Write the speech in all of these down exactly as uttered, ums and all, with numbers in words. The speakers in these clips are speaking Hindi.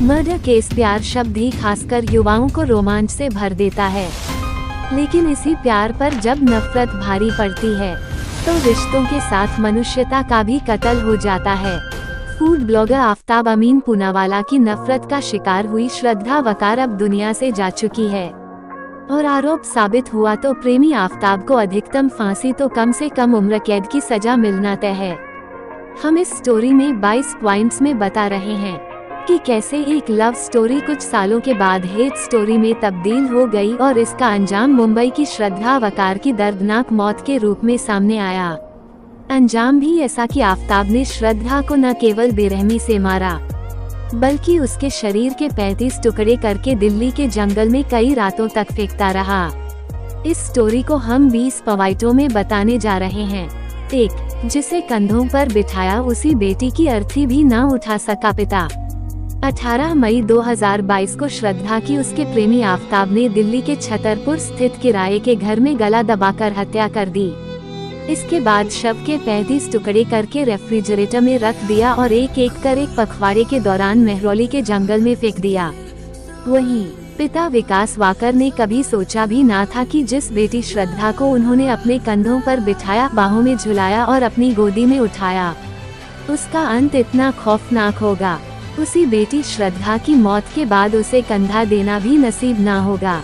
मर्डर केस प्यार शब्द ही खासकर युवाओं को रोमांच से भर देता है, लेकिन इसी प्यार पर जब नफरत भारी पड़ती है तो रिश्तों के साथ मनुष्यता का भी कत्ल हो जाता है। फूड ब्लॉगर आफताब अमीन पूनावाला की नफरत का शिकार हुई श्रद्धा वकार अब दुनिया से जा चुकी है और आरोप साबित हुआ तो प्रेमी आफताब को अधिकतम फांसी तो कम से कम उम्र कैद की सजा मिलना तय है। हम इस स्टोरी में बाईस पॉइंट्स में बता रहे हैं कि कैसे एक लव स्टोरी कुछ सालों के बाद हेट स्टोरी में तब्दील हो गई और इसका अंजाम मुंबई की श्रद्धा वकार की दर्दनाक मौत के रूप में सामने आया। अंजाम भी ऐसा कि आफताब ने श्रद्धा को न केवल बेरहमी से मारा बल्कि उसके शरीर के पैंतीस टुकड़े करके दिल्ली के जंगल में कई रातों तक फेंकता रहा। इस स्टोरी को हम बीस पॉइंटों में बताने जा रहे हैं। एक, जिसे कंधों पर बिठाया उसी बेटी की अर्थी भी न उठा सका पिता। अठारह मई दो हज़ार बाईस को श्रद्धा की उसके प्रेमी आफताब ने दिल्ली के छतरपुर स्थित किराए के घर में गला दबाकर हत्या कर दी। इसके बाद शव के पैंतीस टुकड़े करके रेफ्रिजरेटर में रख दिया और एक एक कर एक पखवाड़े के दौरान मेहरौली के जंगल में फेंक दिया। वहीं पिता विकास वाकर ने कभी सोचा भी ना था कि जिस बेटी श्रद्धा को उन्होंने अपने कंधों पर बिठाया, बाहों में झुलाया और अपनी गोदी में उठाया, उसका अंत इतना खौफनाक होगा। उसी बेटी श्रद्धा की मौत के बाद उसे कंधा देना भी नसीब ना होगा।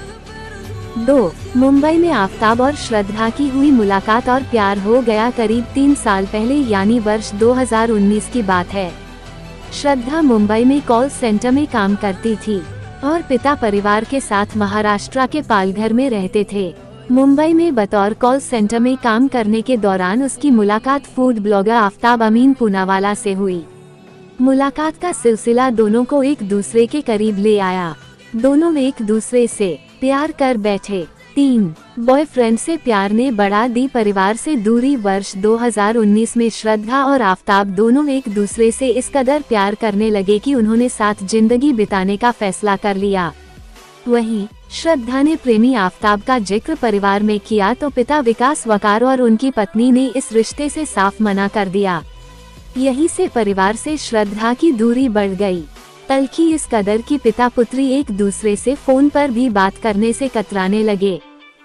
दो, मुंबई में आफताब और श्रद्धा की हुई मुलाकात और प्यार हो गया करीब तीन साल पहले, यानी वर्ष दो हज़ार उन्नीस की बात है। श्रद्धा मुंबई में कॉल सेंटर में काम करती थी और पिता परिवार के साथ महाराष्ट्र के पालघर में रहते थे। मुंबई में बतौर कॉल सेंटर में काम करने के दौरान उसकी मुलाकात फूड ब्लॉगर आफताब अमीन पूनावाला से हुई। मुलाकात का सिलसिला दोनों को एक दूसरे के करीब ले आया। दोनों एक दूसरे से प्यार कर बैठे। तीन, बॉयफ्रेंड से प्यार ने बढ़ा दी परिवार से दूरी। वर्ष दो हज़ार उन्नीस में श्रद्धा और आफताब दोनों एक दूसरे से इस कदर प्यार करने लगे कि उन्होंने साथ जिंदगी बिताने का फैसला कर लिया। वहीं श्रद्धा ने प्रेमी आफताब का जिक्र परिवार में किया तो पिता विकास वकार और उनकी पत्नी ने इस रिश्ते से साफ मना कर दिया। यहीं से परिवार से श्रद्धा की दूरी बढ़ गई। तल्खी इस कदर की पिता पुत्री एक दूसरे से फोन पर भी बात करने से कतराने लगे।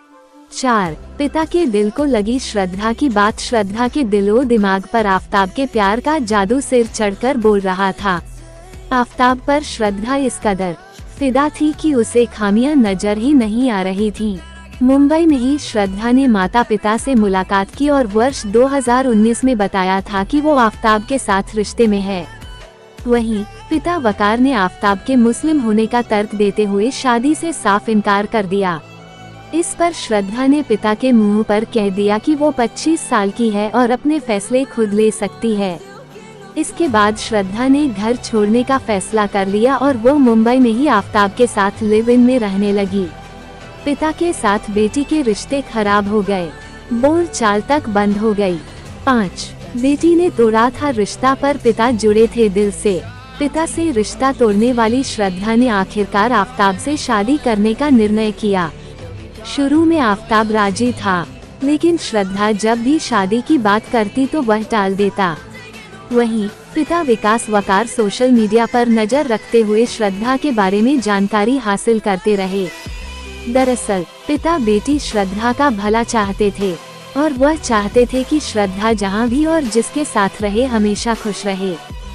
चार, पिता के दिल को लगी श्रद्धा की बात। श्रद्धा के दिलो दिमाग पर आफताब के प्यार का जादू सिर चढ़कर बोल रहा था। आफताब पर श्रद्धा इस कदर फिदा थी कि उसे खामियां नजर ही नहीं आ रही थीं। मुंबई में ही श्रद्धा ने माता पिता से मुलाकात की और वर्ष दो हज़ार उन्नीस में बताया था कि वो आफताब के साथ रिश्ते में है। वहीं पिता वकार ने आफताब के मुस्लिम होने का तर्क देते हुए शादी से साफ इनकार कर दिया। इस पर श्रद्धा ने पिता के मुंह पर कह दिया कि वो पच्चीस साल की है और अपने फैसले खुद ले सकती है। इसके बाद श्रद्धा ने घर छोड़ने का फैसला कर लिया और वो मुंबई में ही आफताब के साथ लिव इन में रहने लगी। पिता के साथ बेटी के रिश्ते खराब हो गए, बोल चाल तक बंद हो गई। पाँच, बेटी ने तोड़ा था रिश्ता पर पिता जुड़े थे दिल से। पिता से रिश्ता तोड़ने वाली श्रद्धा ने आखिरकार आफताब से शादी करने का निर्णय किया। शुरू में आफताब राजी था, लेकिन श्रद्धा जब भी शादी की बात करती तो वह टाल देता। वहीं पिता विकास वकार सोशल मीडिया पर नजर रखते हुए श्रद्धा के बारे में जानकारी हासिल करते रहे। दरअसल पिता बेटी श्रद्धा का भला चाहते थे और वह चाहते थे कि श्रद्धा जहां भी और जिसके साथ रहे हमेशा खुश रहे।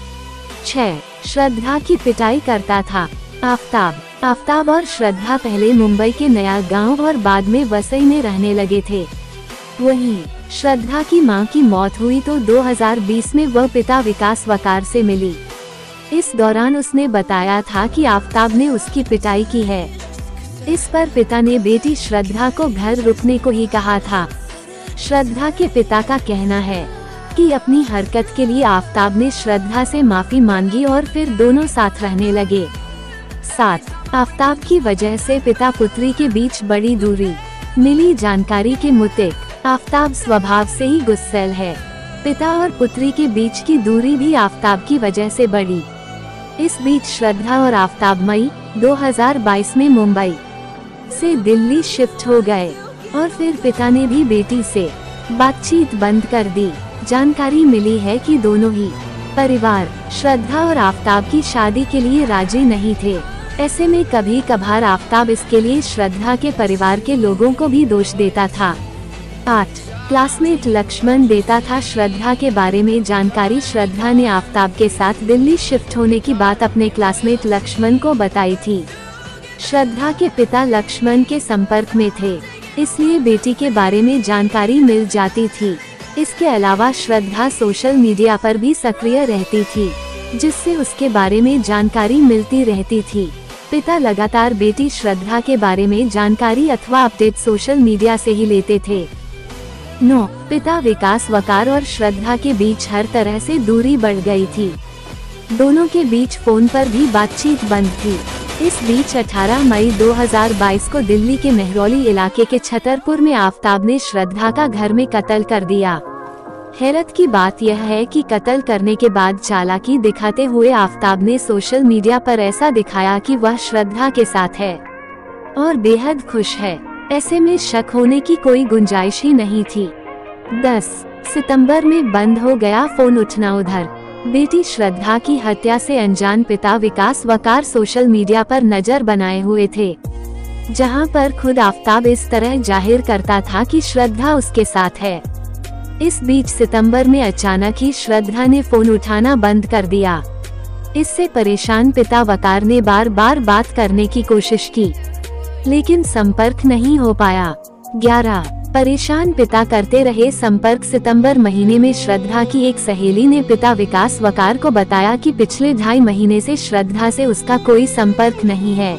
छह, श्रद्धा की पिटाई करता था आफताब। आफताब और श्रद्धा पहले मुंबई के नया गांव और बाद में वसई में रहने लगे थे। वहीं श्रद्धा की मां की मौत हुई तो दो हज़ार बीस में वह पिता विकास वकार से मिली। इस दौरान उसने बताया था कि आफताब ने उसकी पिटाई की है। इस पर पिता ने बेटी श्रद्धा को घर रुकने को ही कहा था। श्रद्धा के पिता का कहना है कि अपनी हरकत के लिए आफताब ने श्रद्धा से माफी मांगी और फिर दोनों साथ रहने लगे। सात, आफताब की वजह से पिता पुत्री के बीच बड़ी दूरी। मिली जानकारी के मुताबिक आफताब स्वभाव से ही गुस्सैल है। पिता और पुत्री के बीच की दूरी भी आफताब की वजह से बढ़ी। इस बीच श्रद्धा और आफताब मई दो हज़ार बाईस में मुंबई से दिल्ली शिफ्ट हो गए और फिर पिता ने भी बेटी से बातचीत बंद कर दी। जानकारी मिली है कि दोनों ही परिवार श्रद्धा और आफताब की शादी के लिए राजी नहीं थे। ऐसे में कभी कभार आफताब इसके लिए श्रद्धा के परिवार के लोगों को भी दोष देता था। आठ क्लासमेट लक्ष्मण देता था श्रद्धा के बारे में जानकारी। श्रद्धा ने आफताब के साथ दिल्ली शिफ्ट होने की बात अपने क्लासमेट लक्ष्मण को बताई थी। श्रद्धा के पिता लक्ष्मण के संपर्क में थे, इसलिए बेटी के बारे में जानकारी मिल जाती थी। इसके अलावा श्रद्धा सोशल मीडिया पर भी सक्रिय रहती थी, जिससे उसके बारे में जानकारी मिलती रहती थी। पिता लगातार बेटी श्रद्धा के बारे में जानकारी अथवा अपडेट सोशल मीडिया से ही लेते थे। नौ पिता विकास वकार और श्रद्धा के बीच हर तरह से दूरी बढ़ गई थी। दोनों के बीच फोन पर भी बातचीत बंद थी। इस बीच अठारह मई दो हज़ार बाईस को दिल्ली के मेहरौली इलाके के छतरपुर में आफताब ने श्रद्धा का घर में कत्ल कर दिया। हैरत की बात यह है कि कत्ल करने के बाद चालाकी दिखाते हुए आफताब ने सोशल मीडिया पर ऐसा दिखाया कि वह श्रद्धा के साथ है और बेहद खुश है। ऐसे में शक होने की कोई गुंजाइश ही नहीं थी। दस सितंबर में बंद हो गया फोन उठना। उधर बेटी श्रद्धा की हत्या से अनजान पिता विकास वकार सोशल मीडिया पर नजर बनाए हुए थे, जहां पर खुद आफताब इस तरह जाहिर करता था कि श्रद्धा उसके साथ है। इस बीच सितंबर में अचानक ही श्रद्धा ने फोन उठाना बंद कर दिया। इससे परेशान पिता वकार ने बार बार बात करने की कोशिश की, लेकिन संपर्क नहीं हो पाया। ग्यारह परेशान पिता करते रहे संपर्क। सितंबर महीने में श्रद्धा की एक सहेली ने पिता विकास वकार को बताया कि पिछले ढाई महीने से श्रद्धा से उसका कोई संपर्क नहीं है।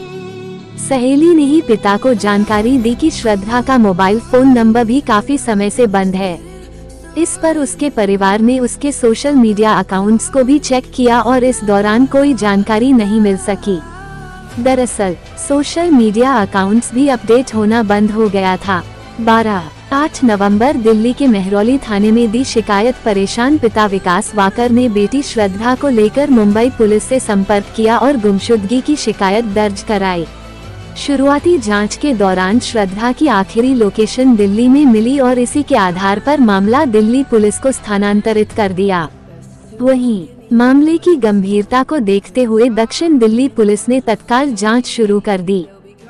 सहेली ने ही पिता को जानकारी दी कि श्रद्धा का मोबाइल फोन नंबर भी काफी समय से बंद है। इस पर उसके परिवार ने उसके सोशल मीडिया अकाउंट्स को भी चेक किया और इस दौरान कोई जानकारी नहीं मिल सकी। दरअसल सोशल मीडिया अकाउंट्स भी अपडेट होना बंद हो गया था। बारह आठ नवंबर दिल्ली के मेहरौली थाने में दी शिकायत। परेशान पिता विकास वाकर ने बेटी श्रद्धा को लेकर मुंबई पुलिस से संपर्क किया और गुमशुदगी की शिकायत दर्ज कराई। शुरुआती जांच के दौरान श्रद्धा की आखिरी लोकेशन दिल्ली में मिली और इसी के आधार पर मामला दिल्ली पुलिस को स्थानांतरित कर दिया। वहीं मामले की गंभीरता को देखते हुए दक्षिण दिल्ली पुलिस ने तत्काल जांच शुरू कर दी।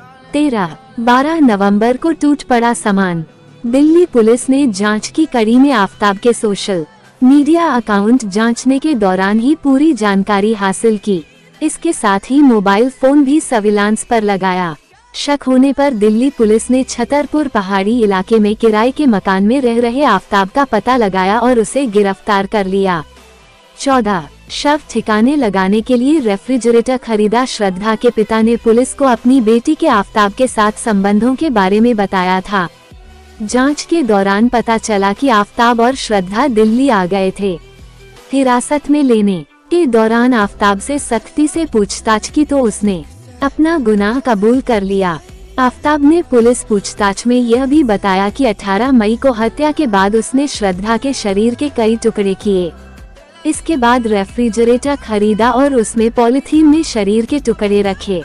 तेरह बारह नवंबर को टूट पड़ा सामान। दिल्ली पुलिस ने जांच की कड़ी में आफताब के सोशल मीडिया अकाउंट जांचने के दौरान ही पूरी जानकारी हासिल की। इसके साथ ही मोबाइल फोन भी सर्विलांस पर लगाया। शक होने पर दिल्ली पुलिस ने छतरपुर पहाड़ी इलाके में किराए के मकान में रह रहे आफताब का पता लगाया और उसे गिरफ्तार कर लिया। चौदह शव ठिकाने लगाने के लिए रेफ्रिजरेटर खरीदा। श्रद्धा के पिता ने पुलिस को अपनी बेटी के आफताब के साथ संबंधों के बारे में बताया था। जांच के दौरान पता चला कि आफताब और श्रद्धा दिल्ली आ गए थे। हिरासत में लेने के दौरान आफताब से सख्ती से पूछताछ की तो उसने अपना गुनाह कबूल कर लिया। आफताब ने पुलिस पूछताछ में यह भी बताया कि अठारह मई को हत्या के बाद उसने श्रद्धा के शरीर के कई टुकड़े किए। इसके बाद रेफ्रिजरेटर खरीदा और उसमें पॉलिथीन में शरीर के टुकड़े रखे।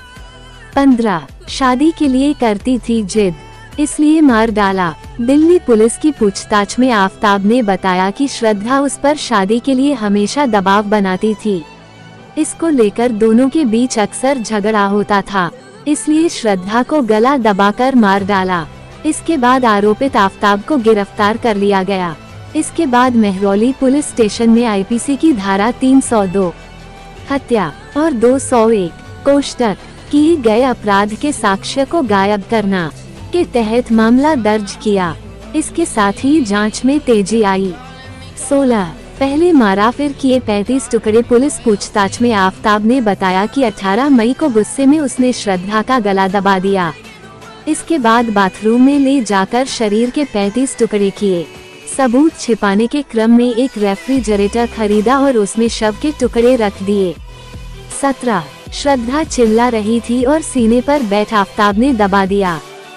पंद्रह शादी के लिए करती थी जिद, इसलिए मार डाला। दिल्ली पुलिस की पूछताछ में आफताब ने बताया कि श्रद्धा उस पर शादी के लिए हमेशा दबाव बनाती थी। इसको लेकर दोनों के बीच अक्सर झगड़ा होता था, इसलिए श्रद्धा को गला दबाकर मार डाला। इसके बाद आरोपित आफताब को गिरफ्तार कर लिया गया। इसके बाद मेहरौली पुलिस स्टेशन में आईपीसी की धारा तीन सौ दो हत्या और दो सौ एक कोष्टक किए गए अपराध के साक्ष्य को गायब करना के तहत मामला दर्ज किया। इसके साथ ही जांच में तेजी आई। सोलह पहले मारा फिर किए पैंतीस टुकड़े। पुलिस पूछताछ में आफताब ने बताया कि अठारह मई को गुस्से में उसने श्रद्धा का गला दबा दिया। इसके बाद बाथरूम में ले जाकर शरीर के पैंतीस टुकड़े किए। सबूत छिपाने के क्रम में एक रेफ्रिजरेटर खरीदा और उसमें शव के टुकड़े रख दिए। सत्रह श्रद्धा चिल्ला रही थी और सीने पर बैठ आफताब ने दबा दिया।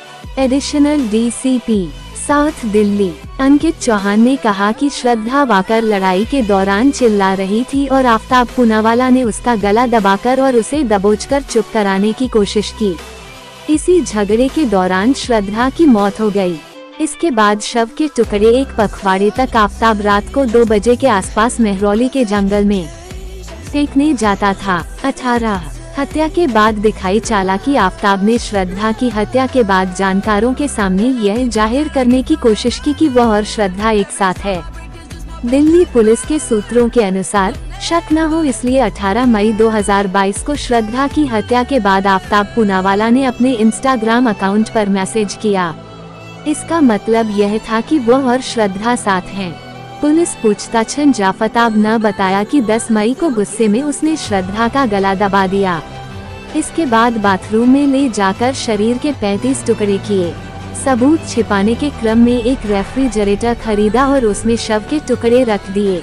Additional DCP south Delhi Ankit Chauhan ने कहा कि श्रद्धा वाकर लड़ाई के दौरान चिल्ला रही थी और आफताब पूनावाला ने उसका गला दबाकर और उसे दबोचकर चुप कराने की कोशिश की। इसी झगड़े के दौरान श्रद्धा की मौत हो गई। इसके बाद शव के टुकड़े एक पखवाड़े तक आफताब रात को दो बजे के आसपास मेहरौली के जंगल में फेंकने जाता था। अठारह हत्या के बाद दिखाई चालाकी आफताब ने श्रद्धा की हत्या के बाद जानकारों के सामने यह जाहिर करने की कोशिश की कि वह और श्रद्धा एक साथ है। दिल्ली पुलिस के सूत्रों के अनुसार शक न हो इसलिए अठारह मई दो हज़ार बाईस को श्रद्धा की हत्या के बाद आफताब पूनावाला ने अपने इंस्टाग्राम अकाउंट पर मैसेज किया। इसका मतलब यह था कि वह और श्रद्धा साथ हैं। पुलिस पूछताछ में आफताब ने बताया कि दस मई को गुस्से में उसने श्रद्धा का गला दबा दिया। इसके बाद बाथरूम में ले जाकर शरीर के पैंतीस टुकड़े किए। सबूत छिपाने के क्रम में एक रेफ्रिजरेटर खरीदा और उसमें शव के टुकड़े रख दिए।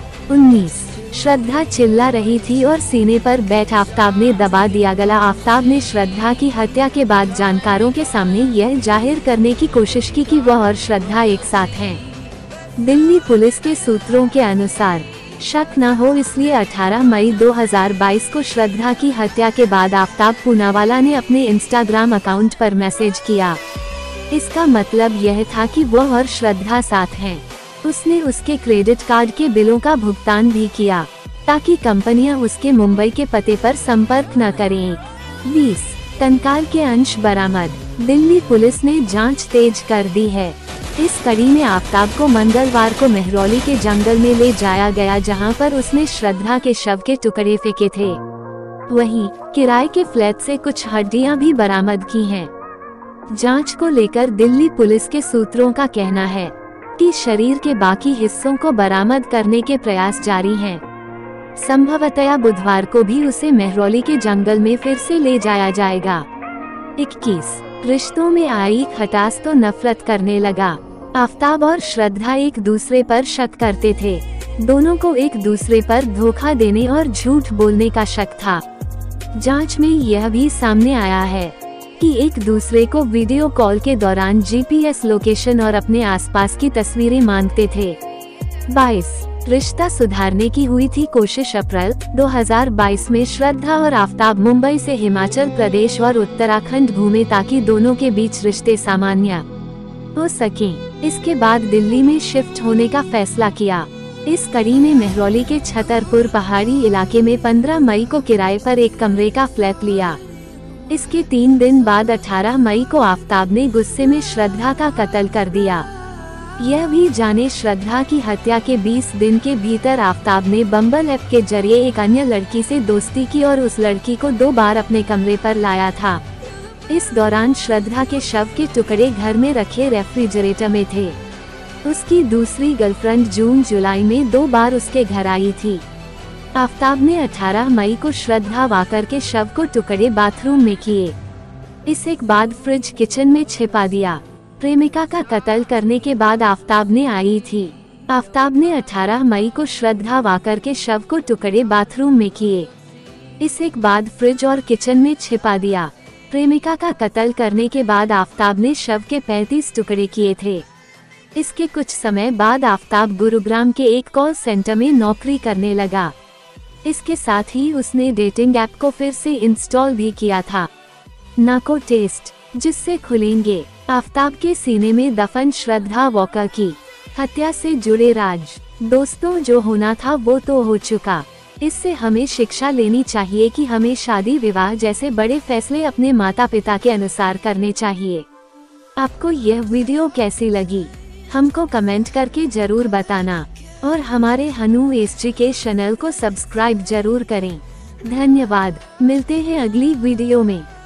उन्नीस श्रद्धा चिल्ला रही थी और सीने पर बैठ आफताब ने दबा दिया गला। आफताब ने श्रद्धा की हत्या के बाद जानकारों के सामने यह जाहिर करने की कोशिश की कि वह और श्रद्धा एक साथ हैं। दिल्ली पुलिस के सूत्रों के अनुसार शक न हो इसलिए अठारह मई दो हज़ार बाईस को श्रद्धा की हत्या के बाद आफताब पूनावाला ने अपने इंस्टाग्राम अकाउंट पर मैसेज किया। इसका मतलब यह था कि वह और श्रद्धा साथ हैं। उसने उसके क्रेडिट कार्ड के बिलों का भुगतान भी किया ताकि कंपनियां उसके मुंबई के पते पर संपर्क न करें। बीस कंकाल के अंश बरामद। दिल्ली पुलिस ने जांच तेज कर दी है। इस कड़ी में आफताब को मंगलवार को मेहरौली के जंगल में ले जाया गया जहां पर उसने श्रद्धा के शव के टुकड़े फेंके थे। वहीं किराए के फ्लैट से कुछ हड्डियां भी बरामद की हैं। जांच को लेकर दिल्ली पुलिस के सूत्रों का कहना है कि शरीर के बाकी हिस्सों को बरामद करने के प्रयास जारी हैं। संभवतया बुधवार को भी उसे मेहरौली के जंगल में फिर से ले जाया जाएगा। इक्कीस रिश्तों में आई खटास तो नफरत करने लगा। आफताब और श्रद्धा एक दूसरे पर शक करते थे। दोनों को एक दूसरे पर धोखा देने और झूठ बोलने का शक था। जांच में यह भी सामने आया है कि एक दूसरे को वीडियो कॉल के दौरान जीपीएस लोकेशन और अपने आसपास की तस्वीरें मांगते थे। बाईस रिश्ता सुधारने की हुई थी कोशिश। अप्रैल दो हज़ार बाईस में श्रद्धा और आफताब मुंबई से हिमाचल प्रदेश और उत्तराखंड घूमे ताकि दोनों के बीच रिश्ते सामान्य हो सके। इसके बाद दिल्ली में शिफ्ट होने का फैसला किया। इस कड़ी में मेहरौली के छतरपुर पहाड़ी इलाके में पंद्रह मई को किराए पर एक कमरे का फ्लैट लिया। इसके तीन दिन बाद अठारह मई को आफताब ने गुस्से में श्रद्धा का कत्ल कर दिया। यह भी जाने श्रद्धा की हत्या के बीस दिन के भीतर आफताब ने बम्बल ऐप के जरिए एक अन्य लड़की से दोस्ती की और उस लड़की को दो बार अपने कमरे पर लाया था। इस दौरान श्रद्धा के शव के टुकड़े घर में रखे रेफ्रिजरेटर में थे। उसकी दूसरी गर्लफ्रेंड जून जुलाई में दो बार उसके घर आई थी। आफताब ने अठारह मई को श्रद्धा वाकर के शव को टुकड़े बाथरूम में किए। इसे एक बाद फ्रिज किचन में छिपा दिया। प्रेमिका का कत्ल करने के बाद आफताब ने आई थी। आफताब ने अठारह मई को श्रद्धा वाकर के शव को टुकड़े बाथरूम में किए। इसे एक बाद फ्रिज और किचन में छिपा दिया। प्रेमिका का कत्ल करने के बाद आफताब ने शव के पैंतीस टुकड़े किए थे। इसके कुछ समय बाद आफताब गुरुग्राम के एक कॉल सेंटर में नौकरी करने लगा। इसके साथ ही उसने डेटिंग ऐप को फिर से इंस्टॉल भी किया था, नाको टेस्ट, जिससे खुलेंगे आफताब के सीने में दफन श्रद्धा वॉकर की हत्या से जुड़े राज। दोस्तों, जो होना था वो तो हो चुका। इससे हमें शिक्षा लेनी चाहिए कि हमें शादी विवाह जैसे बड़े फैसले अपने माता पिता के अनुसार करने चाहिए। आपको यह वीडियो कैसी लगी हमको कमेंट करके जरूर बताना और हमारे हनु एसजी के चैनल को सब्सक्राइब जरूर करें। धन्यवाद। मिलते हैं अगली वीडियो में।